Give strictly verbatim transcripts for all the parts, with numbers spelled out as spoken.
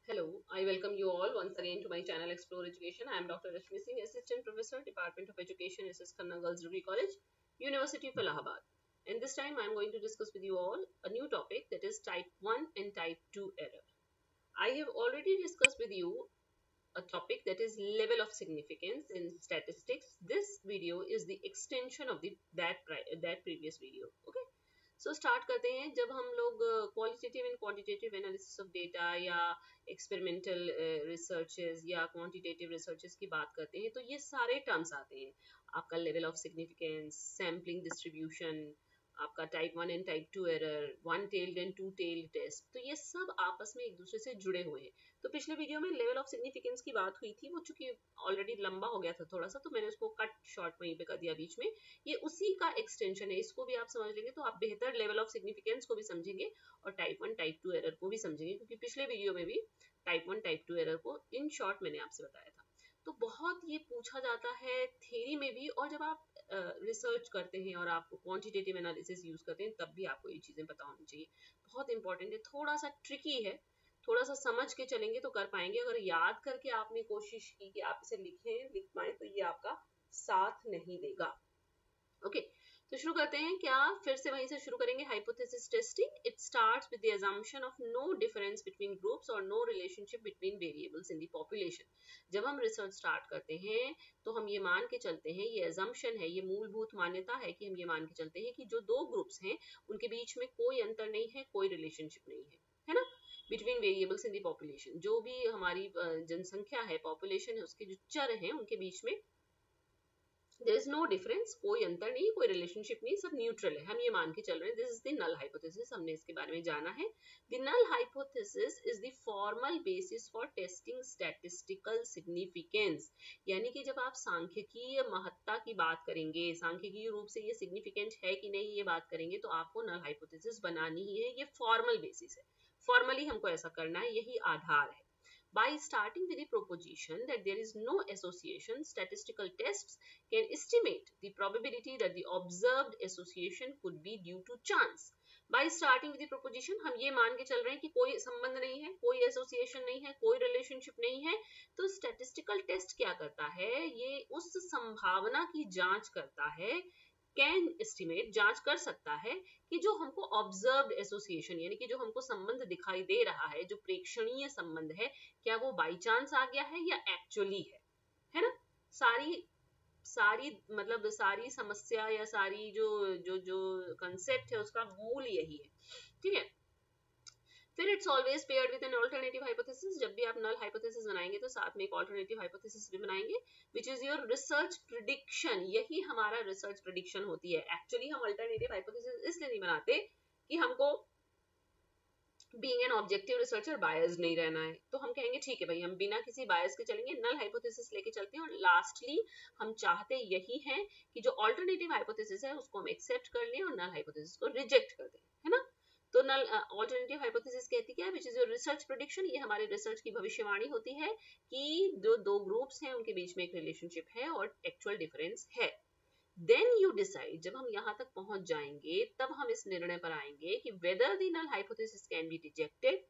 Hello, I welcome you all once again to my channel Explore Education. I am Doctor Rashmi Singh, Assistant Professor, Department of Education, S S Khanna Girls Degree College, University of Allahabad. And this time I am going to discuss with you all a new topic, that is Type one and Type two error. I have already discussed with you a topic that is level of significance in statistics. This video is the extension of the that that previous video. Okay. So so, start करते हैं. जब हम लोग qualitative and quantitative analysis of data या experimental researches या quantitative researches की बात करते हैं तो ये सारे टर्म्स आते हैं. आपका level of significance, sampling distribution, आपका type one and type two error, one tailed and two tailed test, तो ये सब आपस में एक दूसरे से जुड़े हुए हैं. तो पिछले वीडियो में लेवल ऑफ सिग्निफिकेंस की बात हुई थी, वो चूंकि ऑलरेडी लंबा हो गया था थोड़ा सा, तो मैंने उसको कट शॉर्ट वहीं पे कर दिया बीच में. ये उसी का एक्सटेंशन है. इसको भी आप समझ लेंगे तो आप बेहतर लेवल ऑफ सिग्निफिकेंस को भी समझेंगे और type one type two error को भी समझेंगे, क्योंकि पिछले वीडियो में भी type one type two error को इन शॉर्ट मैंने आपसे बताया था. तो बहुत ये पूछा जाता है थ्योरी में भी, और जब आप रिसर्च uh, करते हैं और आप क्वांटिटेटिव एनालिसिस यूज करते हैं तब भी आपको ये चीजें पता होनी चाहिए. बहुत इंपॉर्टेंट है, थोड़ा सा ट्रिकी है, थोड़ा सा समझ के चलेंगे तो कर पाएंगे. अगर याद करके आपने कोशिश की कि आप इसे लिखें लिख पाए तो ये आपका साथ नहीं देगा. Okay okay. तो शुरू करते हैं. क्या फिर से वहीं से शुरू करेंगे. Hypothesis testing. It starts with the assumption of no difference between groups और no relationship between variables in the population. जब हम रिसर्च स्टार्ट करते हैं तो हम ये मान के चलते हैं, ये अजम्पशन है, ये मूलभूत मान्यता है कि हम ये मान के चलते हैं कि जो दो ग्रुप्स हैं उनके बीच में कोई अंतर नहीं है, कोई रिलेशनशिप नहीं है, है ना, between variables in the population. जो भी हमारी जनसंख्या है, पॉपुलेशन है, उसके जो चर हैं उनके बीच में there is no difference, कोई अंतर नहीं, कोई रिलेशनशिप नहीं, सब न्यूट्रल है, हम ये मान के चल रहे हैं. This is the null hypothesis. हमने इसके बारे में जाना है. The null hypothesis is the formal basis for testing statistical significance. यानी कि जब आप सांख्यिकीय महत्ता की बात करेंगे, सांख्यिकीय रूप से ये सिग्निफिकेंट है कि नहीं ये बात करेंगे, तो आपको नल हाइपोथेसिस बनानी ही है. ये फॉर्मल बेसिस है, फॉर्मली हमको ऐसा करना है, यही आधार है. By starting with the proposition that there is no association, statistical tests can estimate the probability that the observed association could be due to chance. By starting with the proposition, हम ये मान के चल रहे हैं कि कोई संबंध नहीं है, कोई एसोसिएशन नहीं है, कोई रिलेशनशिप नहीं है. तो स्टैटिस्टिकल टेस्ट क्या करता है, ये उस संभावना की जांच करता है, कैन एस्टिमेट, जांच कर सकता है कि जो हमको ऑब्जर्व्ड एसोसिएशन यानी कि जो हमको संबंध दिखाई दे रहा है, जो प्रेक्षणीय संबंध है, क्या वो बाई चांस आ गया है या एक्चुअली है, है ना. सारी सारी मतलब सारी समस्या या सारी जो जो जो कंसेप्ट है उसका मूल यही है. ठीक है. फिर it's always paired with an alternative hypothesis. जब भी आप नल हाइपोथेसिस बनाएंगे तो साथ में एक अल्टरनेटिव हाइपोथेसिस भी बनाएंगे, which is your research prediction. यही हमारा रिसर्च प्रेडिक्शन होती है. एक्चुअली हम अल्टरनेटिव हाइपोथेसिस इसलिए नहीं बनाते कि हमको being an objective researcher bias नहीं रहना है. तो हम कहेंगे ठीक है भाई, हम बिना किसी बायस के चलेंगे, नल हाइपोथेसिस लेके चलते हैं. और लास्टली हम चाहते यही है कि जो अल्टरनेटिव हाइपोथेसिस है उसको हम एक्सेप्ट कर लें और नल हाइपोथेसिस को रिजेक्ट कर दें, है ना. तो नल अल्टरनेटिव हाइपोथेसिस कहती क्या है, which is your research prediction. ये हमारे रिसर्च की भविष्यवाणी होती है कि जो दो ग्रुप्स हैं उनके बीच में एक रिलेशनशिप है और एक्चुअल डिफरेंस है. Then you decide. जब हम यहाँ तक पहुंच जाएंगे तब हम इस निर्णय पर आएंगे कि whether the null hypothesis can be rejected,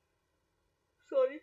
sorry,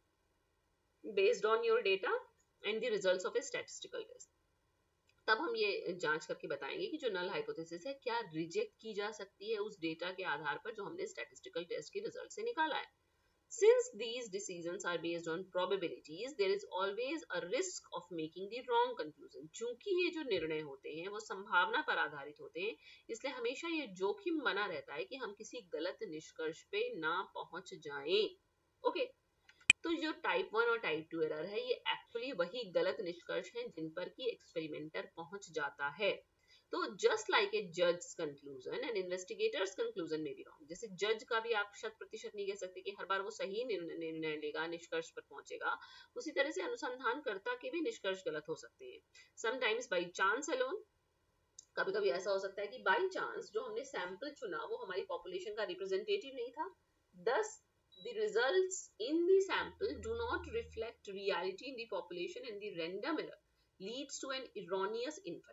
based on your data and the results of a statistical test. तब हम ये जांच करके बताएंगे कि जो नल हाइपोथेसिस है क्या रिजेक्ट की जा सकती है उस डेटा के आधार पर जो हमने स्टैटिस्टिकल टेस्ट के रिजल्ट से निकाला है. Since these decisions are based on probabilities, there is always a risk of making the wrong conclusion. चूंकि ये जो निर्णय होते हैं वो संभावना पर आधारित होते हैं, इसलिए हमेशा ये जोखिम बना रहता है कि हम किसी गलत निष्कर्ष पे ना पहुंच जाएं. Okay okay. तो जो टाइप वन और टाइप टू एरर है ये एक्चुअली वही गलत निष्कर्ष हैं जिन पर कि एक्सपेरिमेंटर पहुंच जाता है. तो जस्ट लाइक ए जज कंक्लूजन एंड इन्वेस्टिगेटर्स कंक्लूजन में भी रॉन्ग. जैसे जज का भी आप शत प्रतिशत नहीं कह सकते कि हर बार वो सही निर्णय लेगा, निष्कर्ष पर पहुंचेगा, उसी तरह से अनुसंधानकर्ता के भी निष्कर्ष गलत हो सकते हैं. Sometimes by chance alone. कभी कभी ऐसा हो सकता है कि बाई चांस जो हमने सैंपल चुना वो हमारी पॉपुलेशन का रिप्रेजेंटेटिव नहीं था, thus the results in the sample do not reflect reality in the population and the random error leads to an erroneous inference.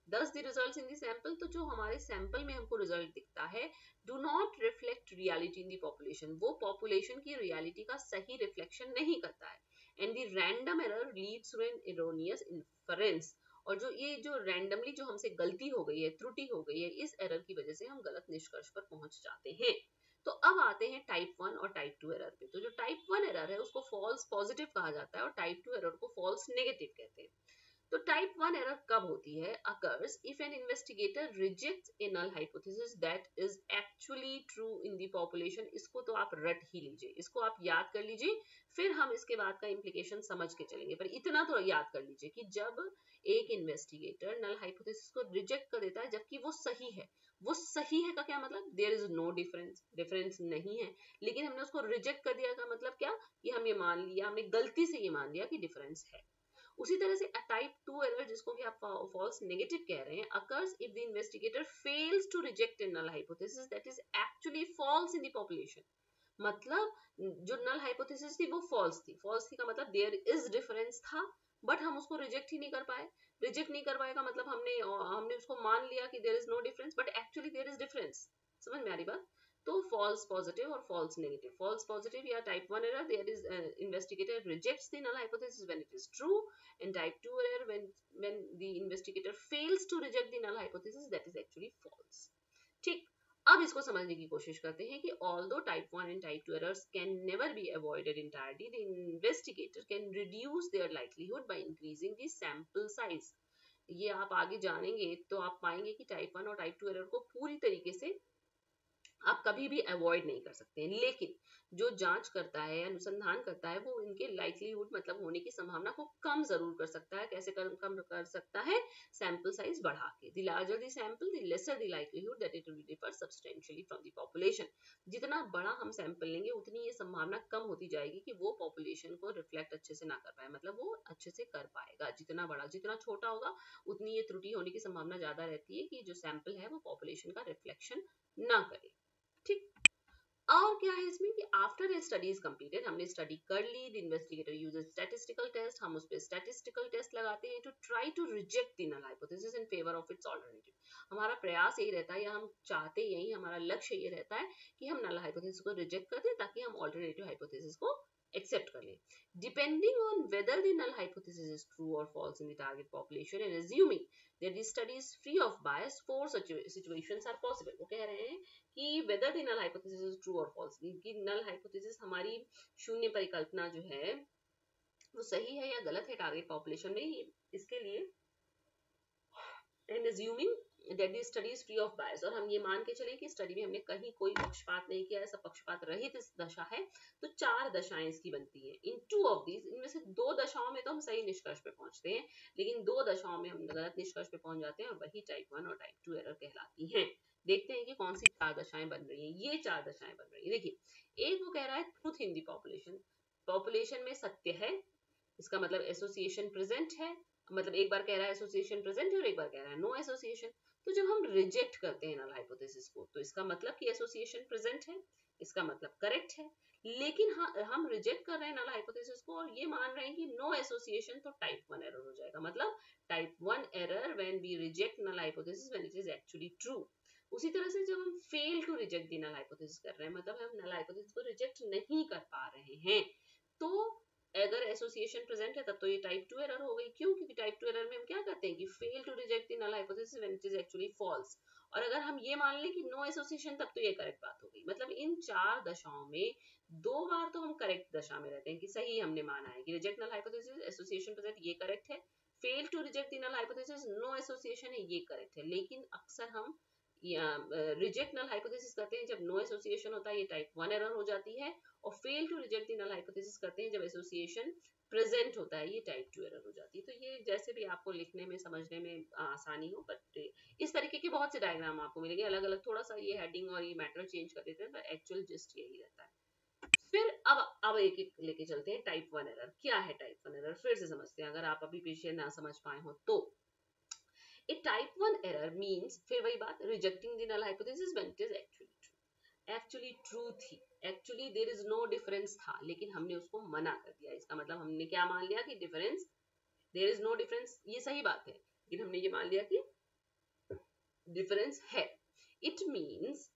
Thus the results in the sample, तो जो हमारे sample में हमको result दिखता है do not reflect reality in the population, वो population की reality का सही reflection नहीं करता है, and the random error leads to an erroneous inference, और जो ये जो randomly जो हमसे गलती हो गई है, त्रुटि हो गई है, इस error की वजह से हम गलत निष्कर्ष पर पहुंच जाते हैं। तो अब आते हैं टाइप वन और टाइप टू एरर पे। तो जो टाइप वन एरर है उसको फॉल्स पॉजिटिव कहा जाता है और टाइप टू एरर को फॉल्स नेगेटिव कहते हैं। तो टाइप वन एरर कब होती है? occurs if an investigator rejects a null hypothesis that is actually true in the population। इसको तो आप रट ही लीजिए, इसको आप याद कर लीजिए, फिर हम इसके बाद का इम्प्लीकेशन समझ के चलेंगे। पर इतना तो याद कर लीजिए कि जब एक इन्वेस्टिगेटर नल हाइपोथेसिस को रिजेक्ट कर देता है जबकि वो सही है, वो सही है का क्या मतलब? There is no difference, difference नहीं है, लेकिन हमने उसको रिजेक्ट कर दिया का मतलब क्या? कि हम ये मान लिया, हमने गलती से ये मान लिया कि डिफरेंस है। उसी तरह से टाइप टू एरर, जिसको कि आप फॉल्स नेगेटिव कह रहे हैं, occurs if the investigator fails to reject a null hypothesis that is actually false in the population। मतलब जो नल हाइपोथेसिस थी वो फॉल्स थी, फॉल्स थी का मतलब देयर इज डिफरेंस था, बट हम उसको रिजेक्ट ही नहीं कर पाए। रिजेक्ट नहीं कर पाए का मतलब हमने हमने उसको मान लिया कि there is no difference, but actually there is difference. समझ में आ रही बात? तो फॉल्स पॉजिटिव और फॉल्स नेगेटिव। फॉल्स पॉजिटिव या type one error, there is investigator rejects the null hypothesis when it is true, and type two error when when the investigator fails to reject the null hypothesis that is actually false. ठीक, अब इसको समझने की कोशिश करते हैं कि although type one and type two errors can never be avoided entirely, the investigator can reduce their likelihood by increasing the sample size। ये आप आगे जानेंगे तो आप पाएंगे कि टाइप वन और टाइप टू एरर को पूरी तरीके से आप कभी भी अवॉइड नहीं कर सकते हैं, लेकिन जो जांच करता है, अनुसंधान करता है, वो इनके लाइकलीहुड मतलब होने की संभावना को कम जरूर कर सकता है। कैसे कम कम कर सकता है? सैंपल साइज बढ़ा के। The larger the sample the lesser the likelihood that it will differ substantially from the population. जितना बड़ा हम सैंपल लेंगे उतनी ये संभावना कम होती जाएगी कि वो पॉपुलेशन को रिफ्लेक्ट अच्छे से ना कर पाए, मतलब वो अच्छे से कर पाएगा। जितना बड़ा, जितना छोटा होगा उतनी ये त्रुटि होने की संभावना ज्यादा रहती है कि जो सैंपल है वो पॉपुलेशन का रिफ्लेक्शन ना करे। ठीक, और क्या है इसमें कि after a study is completed, हमने स्टडी कर ली, the investigator uses statistical test, हम उस पे स्टैटिस्टिकल टेस्ट लगाते हैं to try to reject the null hypothesis in favour of its alternative. हमारा प्रयास यही रहता है, या हम चाहते यही, हमारा लक्ष्य ये रहता है कि हम नल हाइपोथेसिस को रिजेक्ट कर दें ताकि हम ऑल्टरनेटिव हाइपोथेसिस को एक्सेप्ट कर लें। Depending on whether the null hypothesis is true और false in the target population and assuming that the study is free of bias, four such situations are possible। वो कह रहे हैं कि whether the null hypothesis is true or false, कि null hypothesis हमारी शून्य परिकल्पना जो है वो सही है या गलत है टारगेट पॉपुलेशन में, इसके लिए and assuming that the study is free of bias, और हम ये मान के चलें कि स्टडी में हमने कहीं कोई पक्षपात नहीं किया है, सब पक्षपात रहित इस दशा है, तो चार दशाएं इसकी बनती है। इन टू ऑफ दीज, इनमें से दो दशाओं में तो हम सही निष्कर्ष पे पहुंचते हैं, लेकिन दो दशाओं में हम गलत निष्कर्ष पे पहुंच जाते हैं, और वही टाइप वन और टाइप टू एरर कहलाती हैं। देखते हैं कि कौन सी चार दशाएं बन रही हैं। ये चार दशाएं बन रही है, देखिए, एक वो कह रहा है truth in the population, population में सत्य है, इसका मतलब एसोसिएशन प्रेजेंट है, मतलब एक बार कह रहा है एसोसिएशन प्रेजेंट है और एक बार कह रहा है नो एसोसिएशन। तो जब हम रिजेक्ट करते हैं नल हाइपोथेसिस को, तो इसका मतलब कि एसोसिएशन प्रेजेंट है, इसका मतलब करेक्ट है, लेकिन हाँ, हम रिजेक्ट कर रहे हैं नल हाइपोथेसिस को और ये मान रहे हैं कि नो एसोसिएशन, तो टाइप वन एरर हो जाएगा। मतलब type one error when we reject null hypothesis when it is actually true. उसी तरह से जब हम fail to reject the null hypothesis कर रहे हैं, मतलब हम नल हाइपोथेसिस को रिजेक्ट नहीं कर पा रहे हैं, तो अगर एसोसिएशन प्रेजेंट है तब तो ये टाइप टू एरर हो गई। क्यों? क्योंकि टाइप टू एरर में हम क्या करते हैं कि fail to reject the null hypothesis when it is actually false, और अगर हम ये मान लें कि नो एसोसिएशन तब तो ये करेक्ट बात हो गई। मतलब इन चार दशाओं में दो बार तो हम करेक्ट दशा में रहते हैं कि सही हमने माना है कि reject null hypothesis, association present, ये करेक्ट है। Fail to reject the null hypothesis, no association है, ये करेक्ट है। लेकिन अक्सर हम रिजेक्ट नल हाइपोथेसिस करते हैं जब नो एसोसिएशन होता है, ये टाइप वन एरर हो जाती है, और fail to reject the null hypothesis करते हैं जब एसोसिएशन प्रेजेंट होता है, ये टाइप टू एरर हो जाती है। तो ये जैसे भी आपको लिखने में समझने में आसानी हो, बट इस तरीके के बहुत से डायग्राम आपको मिलेंगे अलग अलग, थोड़ा सा ये हेडिंग और ये मैटर चेंज कर देते हैं, पर एक्चुअल जस्ट यही रहता है। फिर अब अब एक एक लेके चलते हैं टाइप वन एरर। क्या है टाइप वन एरर, फिर से समझते हैं, अगर आप अभी पीछे ना समझ पाए हो तो। A type one error means, फिर वही बात, rejecting the null hypothesis when it is actually true। Actually true थी, actually there is no difference था, लेकिन हमने उसको मना कर दिया। इसका मतलब हमने क्या मान लिया कि difference, there is no difference, ये सही बात है, लेकिन हमने ये मान लिया कि डिफरेंस है. It means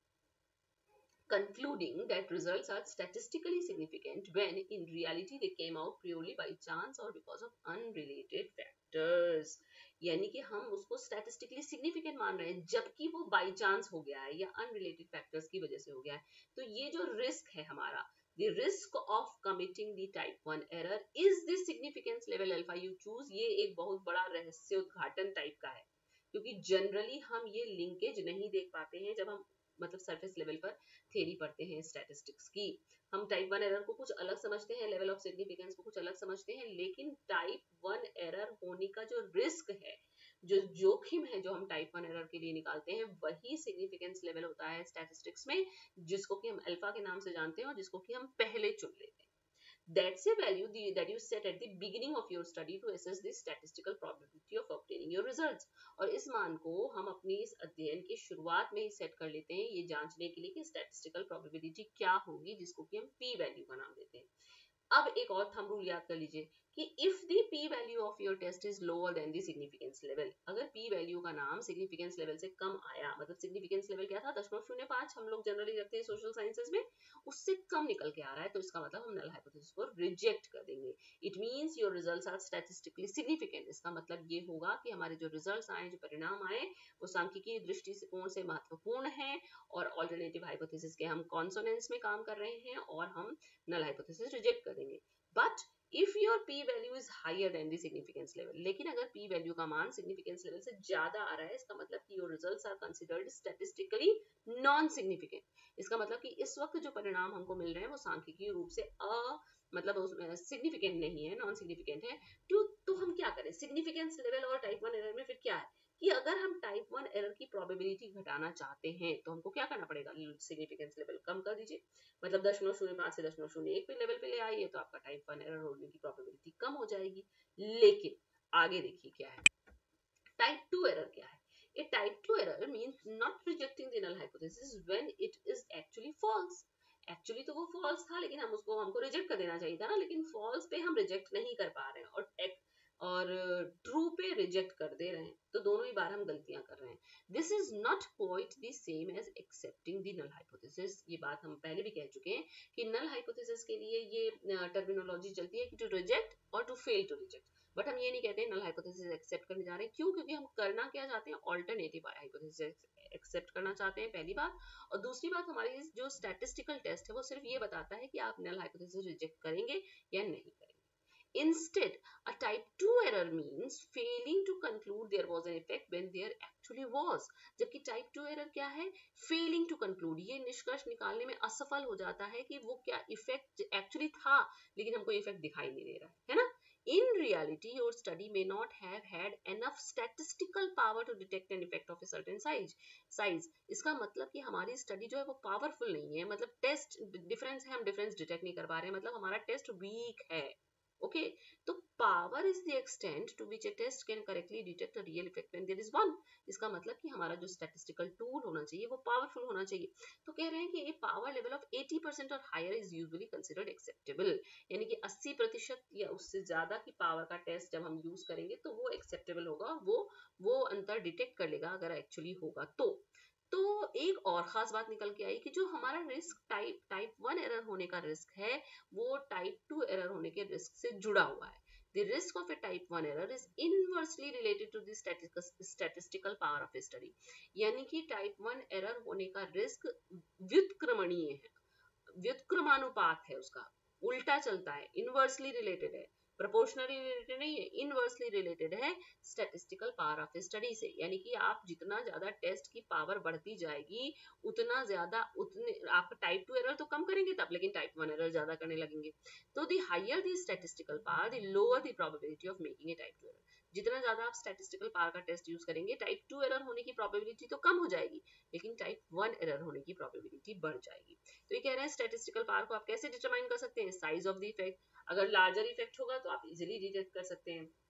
concluding that results are statistically significant when in reality they came out purely by chance or because of unrelated factors. यानी कि हम उसको statistically significant मान रहे हैं जबकि वो by chance हो गया है या unrelated factors की वजह से हो गया है. तो ये जो risk है हमारा, the risk of committing the type one error is the significance level alpha you choose, ये एक बहुत बड़ा रहस्योद्घाटन टाइप का है, क्योंकि जनरली हम ये लिंकेज नहीं देख पाते हैं जब हम मतलब सरफेस लेवल पर थ्योरी पढ़ते हैं स्टैटिस्टिक्स की. हम टाइप वन एरर को कुछ अलग समझते हैं, लेवल ऑफ सिग्निफिकेंस को कुछ अलग समझते हैं, लेकिन टाइप वन एरर होने का जो रिस्क है, जो जोखिम है, जो हम टाइप वन एरर के लिए निकालते हैं, वही सिग्निफिकेंस लेवल होता है स्टैटिस्टिक्स में, जिसको कि हम अल्फा के नाम से जानते हैं और जिसको कि हम पहले चुन लेते हैं. That's a value the, that you set at the beginning of your study to assess the statistical probability of obtaining your results. और इस मान को हम अपनी इस अध्ययन की शुरुआत में ही सेट कर लेते हैं ये जांचने के लिए कि statistical probability क्या होगी, जिसको कि हम p वैल्यू का नाम देते हैं. अब एक और थंब रूल याद कर लीजिए कि if the p value of your test is lower than the significance level, अगर p वैल्यू का नाम significance level से कम आया, मतलब significance level क्या था, दशमलव शून्य पाँच हम लोग जनरली रखते हैं सोशल साइंसेज में, उससे कम निकल के आ रहा है, तो इसका मतलब हम नल हाइपोथेसिस को रिजेक्ट कर देंगे. It means your results are statistically significant. इसका मतलब ये होगा कि हमारे जो रिजल्ट्स आए, जो परिणाम आए, वो सांख्यिकीय दृष्टिकोण से महत्वपूर्ण है और ऑल्टरनेटिव हाइपोथेसिस के हम कॉन्सोनेंस में काम कर रहे हैं और हम नल हाइपोथेसिस रिजेक्ट कर देंगे. But if your p value is higher than the significance level, लेकिन अगर p value का मान significance level से ज्यादा आ रहा है, इसका मतलब कि your results are considered statistically non-significant. इसका मतलब कि इस वक्त जो परिणाम हमको मिल रहे हैं वो सांख्यिकीय रूप से अ मतलब सिग्निफिकेंट नहीं है, नॉन सिग्निफिकेंट है. तो तो हम क्या करें सिग्निफिकेंस लेवल और टाइप वन एरर में? फिर क्या है कि अगर हम टाइप वन एरर की प्रोबेबिलिटी घटाना चाहते हैं तो हमको क्या करना पड़ेगा, सिग्निफिकेंस लेवल कम कर दीजिए, मतलब दशमलव शून्य पाँच से दशमलव शून्य एक पे लेवल पे ले आइए, तो आपका टाइप वन एरर होने की प्रोबेबिलिटी कम हो जाएगी. लेकिन आगे देखिए क्या है, टाइप टू एरर क्या है. A type two error means not rejecting the null hypothesis when it is actually false. Actually तो वो फॉल्स था, लेकिन हम उसको हमको रिजेक्ट कर देना चाहिए था ना, लेकिन फॉल्स पे हम रिजेक्ट नहीं कर पा रहे हैं और और ट्रू पे रिजेक्ट कर दे रहे हैं, तो दोनों ही बार हम गलतियां कर रहे हैं. This is not quite the same as accepting the null hypothesis. ये बात हम पहले भी कह चुके हैं कि नल हाइपोथेसिस के लिए ये टर्मिनोलॉजी चलती है कि टू रिजेक्ट और to fail to reject, but हम ये नहीं कहते नल हाइपोथेसिस एक्सेप्ट करने जा रहे हैं. क्यों? क्योंकि हम करना क्या चाहते हैं, ऑल्टरनेटिव हाइपोथेसिस एक्सेप्ट करना चाहते हैं, पहली बात. और दूसरी बात, हमारी जो स्टैटिस्टिकल टेस्ट है वो सिर्फ ये बताता है कि आप नल हाइपोथेसिस रिजेक्ट करेंगे या नहीं करेंगे. Instead, a type two error means failing to conclude there was an effect when there actually was. जबकि type two error क्या है, failing to conclude, ये निष्कर्ष निकालने में असफल हो जाता है कि वो क्या इफेक्ट एक्चुअली था, लेकिन हमको इफेक्ट दिखाई नहीं दे रहा है, है ना. In reality, your study may not have had enough statistical power to detect an effect of a certain size. Size. इसका मतलब कि हमारी स्टडी जो है वो पावरफुल नहीं है, मतलब टेस्ट डिफरेंस है, हम डिफरेंस डिटेक्ट नहीं कर पा रहे हैं, मतलब हमारा टेस्ट वीक है. ओके okay, तो power is the extent to which a test can correctly detect a real effect when there is one. इसका मतलब कि हमारा जो स्टैटिस्टिकल टूल होना चाहिए वो पावरफुल होना चाहिए. तो कह रहे हैं कि ए पावर लेवल ऑफ अस्सी परसेंट और higher is usually considered acceptable, यानी कि अस्सी प्रतिशत या उससे ज्यादा की पावर का टेस्ट जब हम यूज करेंगे तो वो एक्सेप्टेबल होगा, वो वो अंतर डिटेक्ट कर लेगा अगर एक्चुअली होगा तो. तो एक और खास बात निकल के आई कि जो हमारा risk type type one error होने का रिस्क है वो टाइप टू एरर होने के रिस्क से जुड़ा हुआ है. The risk of a type one error is inversely related to the statistical power of a study. यानी कि टाइप वन एरर होने का रिस्क व्युत्क्रमणीय है, व्युत्क्रमानुपात है, उसका उल्टा चलता है, इनवर्सली रिलेटेड है, प्रोपोर्शनली रिलेटेड नहीं है, इनवर्सली रिलेटेड है स्टैटिस्टिकल पावर ऑफ स्टडी से. यानी कि आप जितना ज्यादा टेस्ट की पावर बढ़ती जाएगी उतना ज्यादा उतने आप टाइप टू एरर तो कम करेंगे तब, लेकिन टाइप वन एरर ज्यादा करने लगेंगे. तो the higher the statistical power the lower the probability of making a type two error. जितना ज्यादा आप स्टैटिस्टिकल पावर का टेस्ट यूज करेंगे टाइप टू एरर होने की प्रोबेबिलिटी तो कम हो जाएगी, लेकिन टाइप वन एरर होने की प्रोबेबिलिटी बढ़ जाएगी. तो ये कह रहे हैं स्टैटिस्टिकल पावर को आप कैसे डिटरमाइन कर सकते हैं, साइज ऑफ द इफेक्ट. अगर लार्जर इफेक्ट होगा तो आप इजीली डिटेक्ट कर सकते हैं.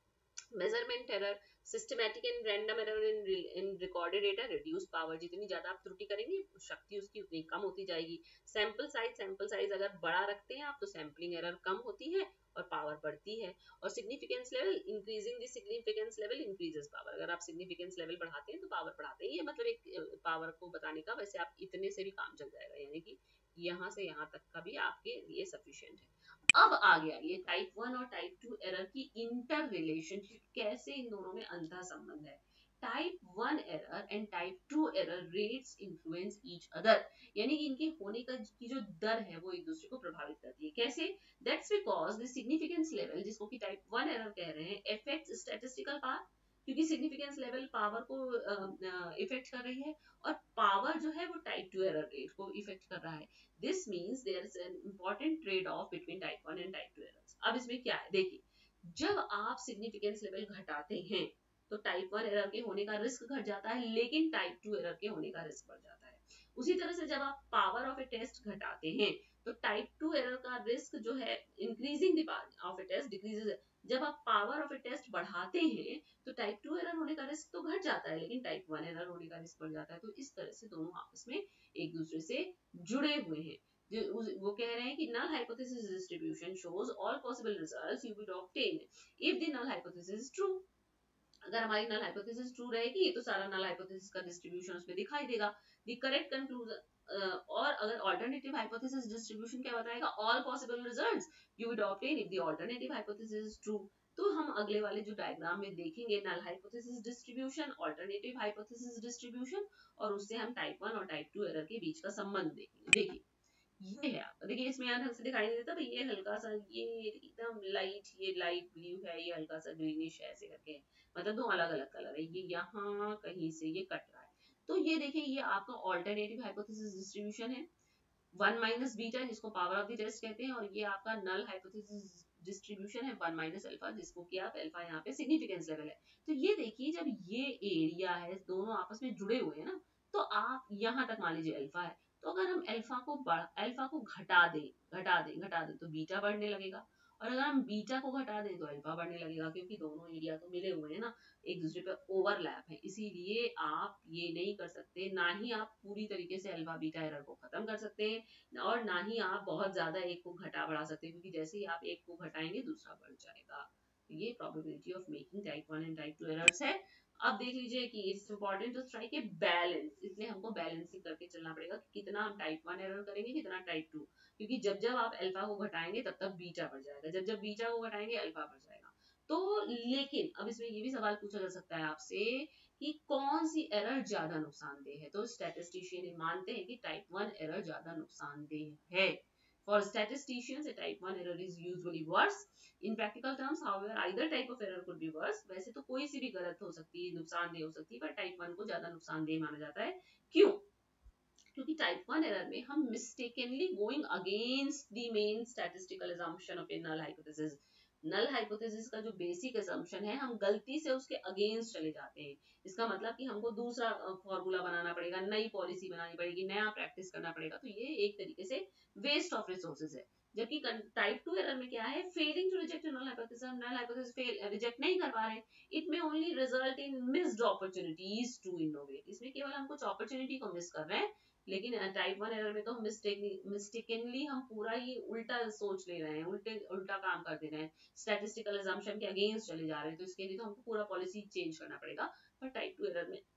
Measurement error, systematic and random error in in recorded data, reduce power, जितनी ज्यादा आप त्रुटि करेंगे शक्ति उसकी उतनी कम होती जाएगी। सैंपल साइज, सैंपल साइज अगर बड़ा रखते हैं आप तो सैम्पलिंग एरर कम होती है और पावर बढ़ती है। और significance level, increasing the significance level increases power, अगर आप सिग्निफिकेंस लेवल बढ़ाते हैं तो पावर बढ़ाते हैं। ये मतलब एक पावर को बताने का, वैसे आप इतने से भी काम चल जाएगा, यानी कि यहाँ से यहाँ तक का भी आपके लिए सफिशिएंट है। अब आ गया ये टाइप वन और टाइप टू एरर की इंटर रिलेशनशिप, कैसे इन दोनों में अंतर संबंध है। Type one error and type two error rates influence each other, यानी कि इनके होने का की जो दर है वो एक दूसरे को प्रभावित करती है। कैसे? That's because the significance level, जिसको कि टाइप वन एरर कह रहे हैं, अफेक्ट्स स्टैटिस्टिकल पावर, क्योंकि सिग्निफिकेंस लेवल पावर को इफेक्ट कर रही है, और पावर जो है वो टाइप टू एरर रेट को इफेक्ट कर रहा है। This means there is an important trade off between type one and type two errors. अब इसमें क्या है, देखिए, जब आप सिग्निफिकेंस लेवल घटाते हैं तो टाइप वन एरर के होने का रिस्क घट जाता है, लेकिन टाइप टू एरर के होने का रिस्क बढ़ जाता है। उसी तरह से जब आप पावर ऑफ ए टेस्ट घटाते हैं तो टाइप टू एरर का रिस्क जो है, increasing the power of a test decreases. जब आप पावर ऑफ ए टेस्ट बढ़ाते हैं तो टाइप टू एरर होने का रिस्क तो घट जाता है, लेकिन टाइप वन एरर होने का रिस्क बढ़ जाता है। तो इस तरह से दोनों आपस में एक दूसरे से जुड़े हुए हैं। जो वो कह रहे हैं कि null hypothesis distribution shows all possible results you will obtain if the null hypothesis is true। अगर हमारी null hypothesis true रहेगी तो सारा null hypothesis का distribution उसमें दिखाई देगा। the correct conclusion uh, और अगर alternative hypothesis distribution क्या बताएगा, all possible results you would obtain if the alternative hypothesis is true। तो हम अगले वाले जो डायग्राम में देखेंगे null hypothesis distribution, alternative hypothesis distribution, और उससे हम टाइप वन और टाइप टू एरर के बीच का संबंध देखेंगे। देखिए ये है, देखिए इसमें यहाँ ढंग से दिखाई नहीं देता, ये हल्का सा, ये एकदम लाइट, ये लाइट ब्लू है, ये हल्का सा ग्रीनिश है, ऐसे करके, मतलब दो अलग अलग कलर है। ये यहाँ कहीं से ये कट रहा है, तो ये देखिए ये आपका ऑल्टरनेटिव हाइपोथेसिस डिस्ट्रीब्यूशन है, वन माइनस बीटा जिसको पावर ऑफ द टेस्ट कहते हैं, और ये आपका नल हाइपोथेसिस डिस्ट्रीब्यूशन है, वन माइनस अल्फा जिसको कि आप अल्फा यहाँ पे सिग्निफिकेंस लेवल है। तो ये देखिए जब ये एरिया है, दोनों आपस में जुड़े हुए हैं ना, तो आप यहाँ तक मान लीजिए अल्फा है, तो अगर हम अल्फा को अल्फा को घटा दें घटा दें घटा दें तो बीटा बढ़ने लगेगा, और अगर हम बीटा को घटा दें तो अल्फा बढ़ने लगेगा, क्योंकि दोनों एरिया तो मिले हुए हैं ना, एक दूसरे पे ओवरलैप है। इसीलिए आप ये नहीं कर सकते, ना ही आप पूरी तरीके से अल्फा बीटा एरर को खत्म कर सकते हैं, और ना ही आप बहुत ज्यादा एक को घटा बढ़ा सकते हैं, क्योंकि जैसे ही आप एक को घटाएंगे दूसरा बढ़ जाएगा। ये probability of making type one and type two errors है। अब देख लीजिए कि it's important to strike a balance, इसलिए हमको बैलेंसिंग करके चलना पड़ेगा कि कितना हम टाइप वन एरर करेंगे, कितना टाइप टू, क्योंकि जब जब आप अल्फा को घटाएंगे तब तब बीटा बढ़ जाएगा, जब जब बीटा को घटाएंगे अल्फा बढ़ जाएगा। तो लेकिन अब इसमें ये भी सवाल पूछा जा सकता है आपसे कि कौन सी एरर ज्यादा नुकसानदेह है, तो स्टैटिस्टिशियन मानते हैं कि टाइप वन एरर ज्यादा नुकसानदेह है। For statisticians, a type one error is usually worse. In practical terms, however, either type of error could be worse. वैसे तो कोई सी भी गलत हो सकती है, नुकसानदेह हो सकती है, पर टाइप वन को ज्यादा नुकसानदेह माना जाता है। क्यों? क्योंकि टाइप वन एरर में हम mistakenly going against the main statistical assumption of a null hypothesis, null hypothesis का जो बेसिक असम्पशन है हम गलती से उसके अगेंस्ट चले जाते हैं। इसका मतलब कि हमको दूसरा फॉर्मूला बनाना पड़ेगा, नई पॉलिसी बनानी पड़ेगी, नया प्रैक्टिस करना पड़ेगा, तो ये एक तरीके से वेस्ट ऑफ रिसोर्सेज है। जबकि टाइप टू एरर में क्या है, failing to reject null hypothesis, हम नल हाइपोथेसिस फेल रिजेक्ट नहीं कर पा रहे हैं, इट में only result in missed opportunities to innovate, इसमें केवल हम कुछ अपॉर्चुनिटी को मिस कर रहे हैं। लेकिन टाइप वन एरर में तो हम मिस्टेकनली हम पूरा ही उल्टा सोच ले रहे हैं, उल्टे उल्टा काम कर दे रहे हैं, स्टैटिस्टिकल असम्पशन के अगेंस्ट चले जा रहे हैं, तो इसके लिए तो हमको पूरा पॉलिसी चेंज करना पड़ेगा। पर टाइप टू एरर में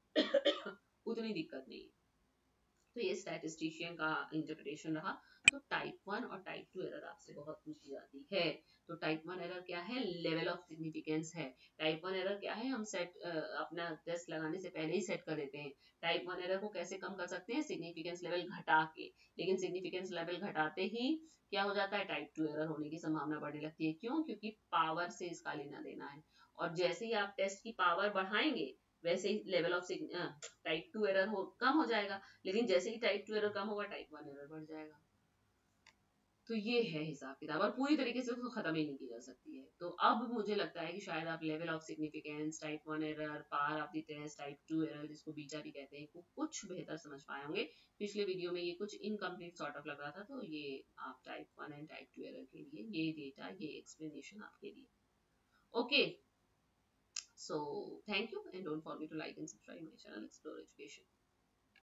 उतनी दिक्कत नहीं है। तो ये स्टैटिस्टिशियन का इंटरप्रिटेशन रहा। तो टाइप वन और टाइप टू एरर आपसे बहुत पूछी जाती है। तो टाइप वन एरर क्या है, लेवल ऑफ सिग्निफिकेंस है। टाइप वन एरर क्या है, हम सेट अपना टेस्ट लगाने से पहले ही सेट कर देते हैं। टाइप वन एरर को कैसे कम कर सकते हैं, सिग्निफिकेंस लेवल घटा के, लेकिन सिग्निफिकेंस लेवल घटाते ही क्या हो जाता है, टाइप टू एरर होने की संभावना बढ़ने लगती है। क्यों? क्योंकि पावर से इसका लेना देना है, और जैसे ही आप टेस्ट की पावर बढ़ाएंगे वैसे ही level of type two error हो कम हो जाएगा, लेकिन जैसे ही टाइप टू एरर कम होगा टाइप वन एरर बढ़ जाएगा। तो ये है हिसाब किताब, और पूरी तरीके से उसको खत्म ही नहीं की जा सकती है। तो अब मुझे लगता है कि शायद आप level of significance, type one error, power of the test, type two error जिसको बीटा भी कहते हैं, को कुछ बेहतर समझ पाए होंगे। पिछले वीडियो में ये कुछ इनकम्प्लीट सॉर्ट ऑफ लग रहा था, तो ये आप type one and type two error के लिए ये डेटा, ये एक्सप्लेनेशन आपके लिए। Okay, So thank you, and don't forget to like and subscribe my channel Explore Education.